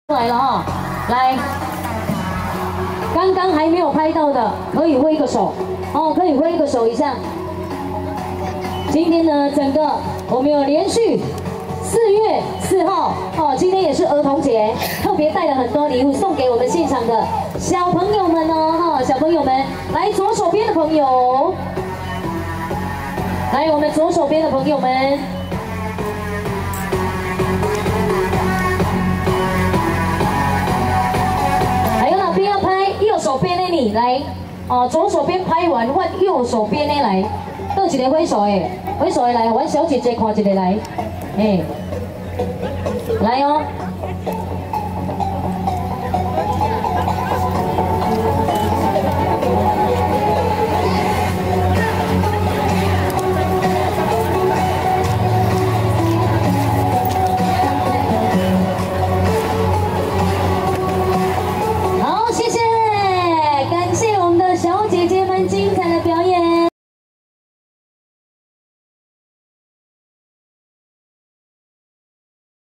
来了哈，来，刚刚还没有拍到的，可以挥个手哦，可以挥个手一下。今天呢，整个我们有连续4月4号哦，今天也是儿童节，特别带了很多礼物送给我们现场的小朋友们哦，哈，小朋友们，来左手边的朋友，来我们左手边的朋友们。 右手边的你来，哦，左手边拍完换右手边的来，倒一个挥手的，挥手的来，阮小姐姐看一个来，哎，来哦。